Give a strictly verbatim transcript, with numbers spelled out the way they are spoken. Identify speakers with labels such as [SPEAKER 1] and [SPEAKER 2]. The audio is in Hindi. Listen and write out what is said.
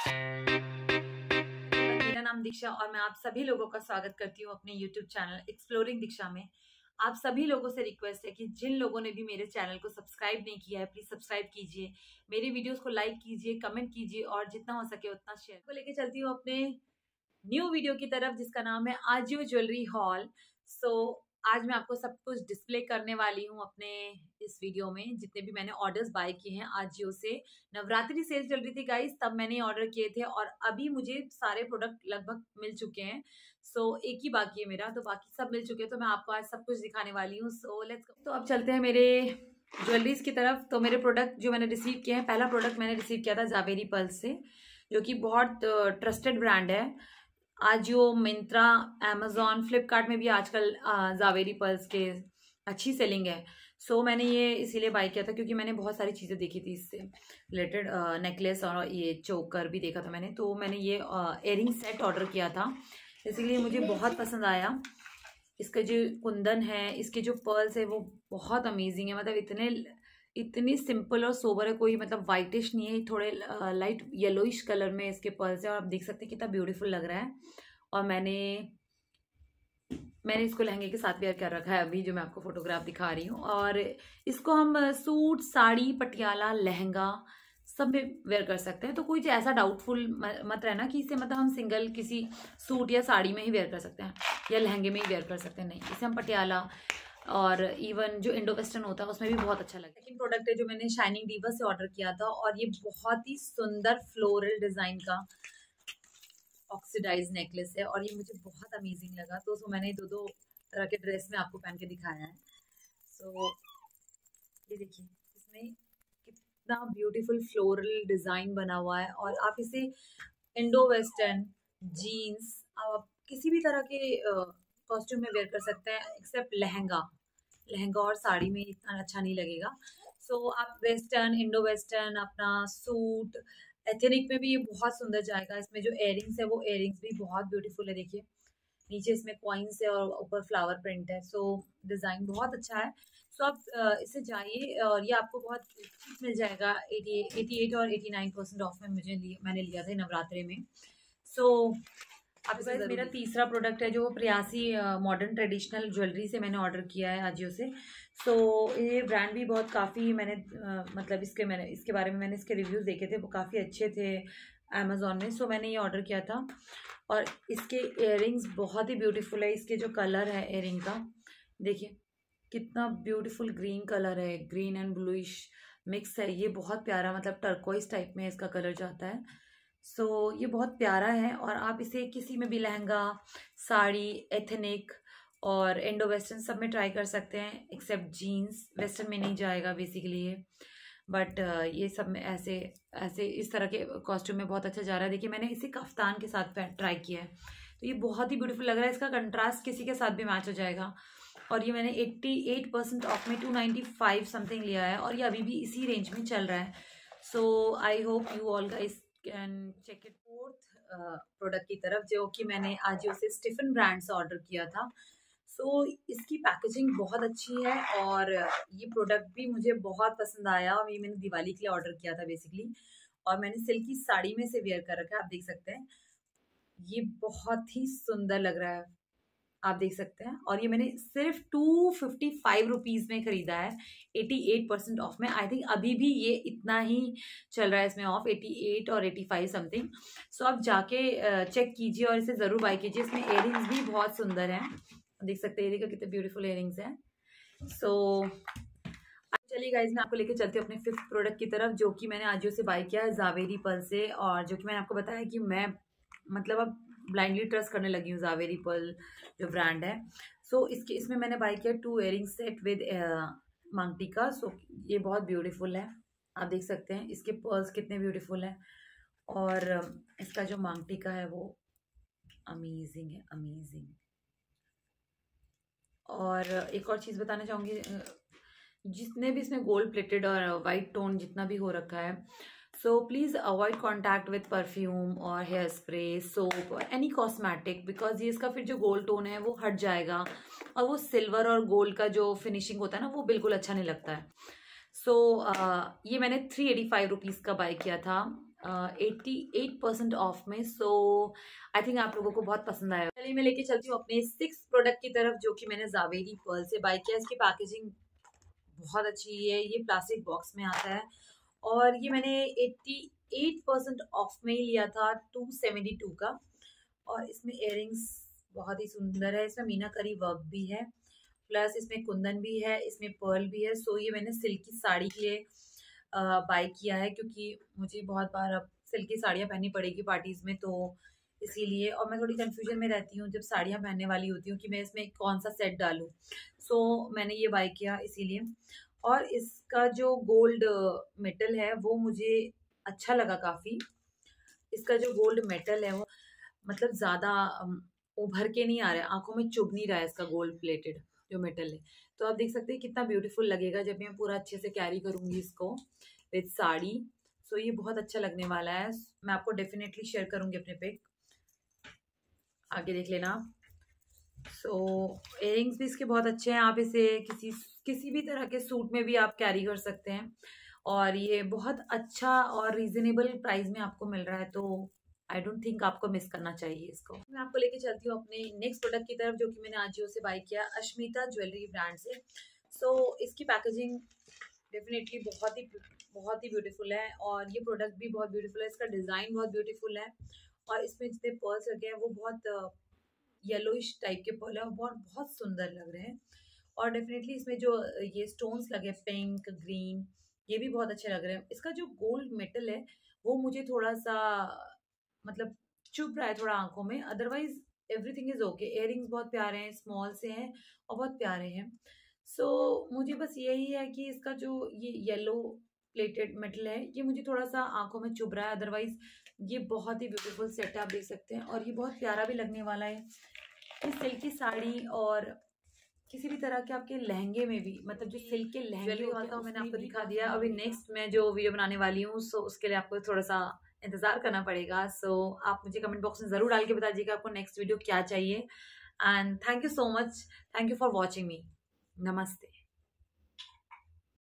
[SPEAKER 1] मेरा नाम दीक्षा और मैं आप सभी लोगों का स्वागत करती हूँ अपने यूट्यूब चैनल एक्सप्लोरिंग दीक्षा में। आप सभी लोगों से रिक्वेस्ट है कि जिन लोगों ने भी मेरे चैनल को सब्सक्राइब नहीं किया है प्लीज सब्सक्राइब कीजिए, मेरी वीडियोस को लाइक कीजिए, कमेंट कीजिए और जितना हो सके उतना शेयर को लेके चलती हूँ अपने न्यू वीडियो की तरफ जिसका नाम है आजियो ज्वेलरी हॉल। सो आज मैं आपको सब कुछ डिस्प्ले करने वाली हूँ अपने इस वीडियो में, जितने भी मैंने ऑर्डर्स बाय किए हैं आजियो से। नवरात्रि सेल चल रही थी गाइस, तब मैंने ऑर्डर किए थे और अभी मुझे सारे प्रोडक्ट लगभग मिल चुके हैं। सो so, एक ही बाकी है मेरा, तो बाकी सब मिल चुके हैं, तो मैं आपको आज सब कुछ दिखाने वाली हूँ। So let's go. तो अब चलते हैं मेरे ज्वेलरीज की तरफ। तो मेरे प्रोडक्ट जो मैंने रिसीव किए हैं, पहला प्रोडक्ट मैंने रिसीव किया था जावेरी पर्ल्स से, जो कि बहुत ट्रस्टेड ब्रांड है। आजियो, मिंत्रा, अमेजोन, फ्लिपकार्ट में भी आजकल जावेरी पर्ल्स के अच्छी सेलिंग है। सो so, मैंने ये इसीलिए बाय किया था क्योंकि मैंने बहुत सारी चीज़ें देखी थी इससे रिलेटेड, नेकलेस और ये चोकर भी देखा था मैंने। तो मैंने ये इयरिंग सेट ऑर्डर किया था, इसीलिए मुझे बहुत पसंद आया। इसका जो कुंदन है, इसके जो पर्ल्स है वो बहुत अमेजिंग है, मतलब इतने इतनी सिंपल और सोबर है, कोई मतलब वाइटिश नहीं है, थोड़े लाइट येलोइश कलर में इसके पर्ल्स है और आप देख सकते हैं कितना ब्यूटीफुल लग रहा है। और मैंने मैंने इसको लहंगे के साथ वेयर कर रखा है अभी, जो मैं आपको फोटोग्राफ दिखा रही हूँ। और इसको हम सूट, साड़ी, पटियाला, लहंगा सब में वेयर कर सकते हैं। तो कोई ऐसा डाउटफुल मत रहना कि इसे मतलब हम सिंगल किसी सूट या साड़ी में ही वेयर कर सकते हैं या लहंगे में ही वेयर कर सकते हैं, नहीं, इसे हम पटियाला और इवन जो इंडो वेस्टर्न होता है उसमें भी बहुत अच्छा लगता है। सेकंड प्रोडक्ट है जो मैंने शाइनिंग डीवा से ऑर्डर किया था, और ये बहुत ही सुंदर फ्लोरल डिजाइन का ऑक्सीडाइज नेकलेस है और ये मुझे बहुत अमेजिंग लगा। तो सो मैंने दो दो तरह के ड्रेस में आपको पहन के दिखाया है। सो ये देखिए, इसमें कितना ब्यूटीफुल फ्लोरल डिजाइन बना हुआ है और आप इसे इंडो वेस्टर्न, जीन्स, आप किसी भी तरह के कॉस्ट्यूम में वेयर कर सकते हैं एक्सेप्ट लहंगा। लहंगा और साड़ी में इतना अच्छा नहीं लगेगा। सो so, आप वेस्टर्न, इंडो वेस्टर्न, अपना सूट, एथनिक में भी ये बहुत सुंदर जाएगा। इसमें जो इयरिंग्स है वो इयरिंग्स भी बहुत ब्यूटीफुल है, देखिए नीचे इसमें कॉइन्स है और ऊपर फ्लावर प्रिंट है। सो so, डिज़ाइन बहुत अच्छा है। सो so, आप इसे जाइए और ये आपको बहुत चीप मिल जाएगा, एटी एटी एट और एटी नाइन परसेंट ऑफ में मुझे लिया, मैंने लिया था नवरात्रि में। सो so, आप इसे मेरा तीसरा प्रोडक्ट है जो प्रियासी मॉडर्न ट्रेडिशनल ज्वेलरी से मैंने ऑर्डर किया है आजियो से। सो so, ये ब्रांड भी बहुत काफ़ी मैंने uh, मतलब इसके मैंने इसके बारे में मैंने इसके रिव्यूज़ देखे थे, वो काफ़ी अच्छे थे अमेज़ॉन में। सो so, मैंने ये ऑर्डर किया था और इसके इयरिंग्स बहुत ही ब्यूटीफुल है। इसके जो कलर है इयरिंग का, देखिए कितना ब्यूटीफुल ग्रीन कलर है, ग्रीन एंड ब्लूइश मिक्स है। ये बहुत प्यारा, मतलब टर्कोइज टाइप में इसका कलर जाता है। सो so, ये बहुत प्यारा है और आप इसे किसी में भी लहंगा, साड़ी, एथनिक और इंडो वेस्टर्न सब में ट्राई कर सकते हैं एक्सेप्ट जीन्स। वेस्टर्न में नहीं जाएगा बेसिकली ये, बट ये सब में ऐसे ऐसे इस तरह के कॉस्ट्यूम में बहुत अच्छा जा रहा है। देखिए मैंने इसे कफ्तान के साथ ट्राई किया है, तो ये बहुत ही ब्यूटीफुल लग रहा है। इसका कंट्रास्ट किसी के साथ भी मैच हो जाएगा। और ये मैंने अट्ठासी परसेंट ऑफ में टू नाइन्टी फाइव समथिंग लिया है और ये अभी भी इसी रेंज में चल रहा है। So I hope you all guys can check it. Fourth product की तरफ, जो कि मैंने आजियो से स्टीफन ब्रांड से ऑर्डर किया था। सो so, इसकी पैकेजिंग बहुत अच्छी है और ये प्रोडक्ट भी मुझे बहुत पसंद आया और ये मैंने दिवाली के लिए ऑर्डर किया था बेसिकली, और मैंने सिल्की साड़ी में से वेयर कर रखा है। आप देख सकते हैं ये बहुत ही सुंदर लग रहा है, आप देख सकते हैं। और ये मैंने सिर्फ टू फिफ्टी फाइव रुपीज़ में ख़रीदा है, अट्ठासी परसेंट ऑफ में। आई थिंक अभी भी ये इतना ही चल रहा है इसमें ऑफ, अट्ठासी और पचासी समथिंग। सो आप जाके चेक कीजिए और इसे ज़रूर बाय कीजिए। इसमें इयरिंग्स भी बहुत सुंदर हैं, देख सकते हैं, देखिए कितने ब्यूटीफुल इयरिंग्स हैं। सो चलिए गाइज, मैं आपको लेके चलती हूँ अपने फिफ्थ प्रोडक्ट की तरफ, जो कि मैंने आजियो से बाय किया है जावेरी पर्ल से, और जो कि मैंने आपको बताया कि मैं मतलब अब ब्लाइंडली ट्रस्ट करने लगी हूँ जावेरी पर्ल जो ब्रांड है। सो so, इसके इसमें मैंने बाय किया टू इयरिंग सेट विद मांगटी का। सो so, ये बहुत ब्यूटीफुल है, आप देख सकते हैं इसके पर्ल्स कितने ब्यूटीफुल हैं और इसका जो मांगटी का है वो अमेजिंग है, अमेजिंग। और एक और चीज़ बताना चाहूँगी, जितने भी इसमें गोल्ड प्लेटेड और वाइट टोन जितना भी हो रखा है, so please avoid contact with perfume और हेयर स्प्रे, सोप और एनी कॉस्मेटिक, बिकॉज ये इसका फिर जो गोल्ड टोन है वो हट जाएगा और वो सिल्वर और गोल्ड का जो फिनिशिंग होता है ना वो बिल्कुल अच्छा नहीं लगता है। सो so, uh, ये मैंने थ्री एटी फाइव रुपीज़ का बाय किया था एट्टी एट परसेंट ऑफ में। सो आई थिंक आप लोगों को बहुत पसंद आया। चलिए मैं लेके चलती हूँ अपने सिक्स प्रोडक्ट की तरफ, जो कि मैंने जावेरी पर्ल से बाय किया। इसकी पैकेजिंग बहुत अच्छी है, ये प्लास्टिक बॉक्स में आता है और ये मैंने एट्टी एट परसेंट ऑफ में ही लिया था, टू सेवेंटी टू का। और इसमें इयररिंग्स बहुत ही सुंदर है, इसमें मीनाकारी वर्क भी है, प्लस इसमें कुंदन भी है, इसमें पर्ल भी है। सो ये मैंने सिल्क की साड़ी के लिए बाय किया है, क्योंकि मुझे बहुत बार अब सिल्क की साड़ियाँ पहननी पड़ेगी पार्टीज में, तो इसीलिए। और मैं थोड़ी कंफ्यूजन में रहती हूँ जब साड़ियाँ पहनने वाली होती हूँ कि मैं इसमें कौन सा सेट डालूँ। सो मैंने ये बाय किया इसीलिए। और इसका जो गोल्ड मेटल है वो मुझे अच्छा लगा काफ़ी। इसका जो गोल्ड मेटल है वो मतलब ज़्यादा उभर के नहीं आ रहा है, आंखों में चुभ नहीं रहा है इसका गोल्ड प्लेटेड जो मेटल है। तो आप देख सकते हैं कितना ब्यूटीफुल लगेगा जब मैं पूरा अच्छे से कैरी करूँगी इसको विद साड़ी। सो ये बहुत अच्छा लगने वाला है, मैं आपको डेफिनेटली शेयर करूँगी अपने पिक, आगे देख लेना। सो इयरिंग्स भी इसके बहुत अच्छे हैं, आप इसे किसी किसी भी तरह के सूट में भी आप कैरी कर सकते हैं और ये बहुत अच्छा और रीजनेबल प्राइस में आपको मिल रहा है, तो आई डोंट थिंक आपको मिस करना चाहिए इसको। मैं आपको लेके चलती हूँ अपने नेक्स्ट प्रोडक्ट की तरफ, जो कि मैंने आजियो से बाय किया, अश्मिता ज्वेलरी ब्रांड से। सो so, इसकी पैकेजिंग डेफिनेटली बहुत ही बहुत ही ब्यूटीफुल है और ये प्रोडक्ट भी बहुत ब्यूटीफुल है, इसका डिज़ाइन बहुत ब्यूटीफुल है और इसमें जितने पर्ल्स लगे हैं वो बहुत येलोइश टाइप के पर्ल है और बहुत बहुत सुंदर लग रहे हैं। और डेफिनेटली इसमें जो ये स्टोन्स लगे पिंक ग्रीन, ये भी बहुत अच्छे लग रहे हैं। इसका जो गोल्ड मेटल है वो मुझे थोड़ा सा मतलब चुभ रहा है थोड़ा आंखों में, otherwise everything is okay. Earrings बहुत प्यारे हैं, स्मॉल से हैं और बहुत प्यारे हैं। सो so, मुझे बस यही है कि इसका जो ये येलो प्लेटेड मेटल है ये मुझे थोड़ा सा आंखों में चुभ रहा है, अदरवाइज ये बहुत ही ब्यूटीफुल सेट है, आप देख सकते हैं। और ये बहुत प्यारा भी लगने वाला है, ये सिल्क की साड़ी और किसी भी तरह के आपके लहंगे में भी, मतलब जो सिल्क के लहंगे होते हैं मैंने आपको दिखा दिया। अभी नेक्स्ट मैं जो वीडियो बनाने वाली हूँ सो उसके लिए आपको थोड़ा सा इंतजार करना पड़ेगा। सो आप मुझे कमेंट बॉक्स में जरूर डाल के बता दीजिएगा आपको नेक्स्ट वीडियो क्या चाहिए। And thank you so much, thank you for watching me. नमस्ते।